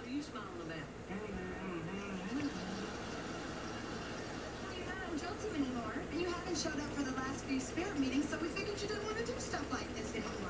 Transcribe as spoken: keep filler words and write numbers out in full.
are you smiling about? Well, you're not on Joe Team anymore, and you haven't showed up for the last few spirit meetings, so we figured you didn't want to do stuff like this anymore.